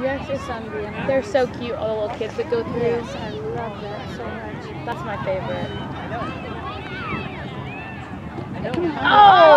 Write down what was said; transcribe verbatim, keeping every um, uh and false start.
Yes, it's Sunbeam. They're so cute, all the little kids that go through. Yes, I love that so much. That's my favorite. I know. Oh!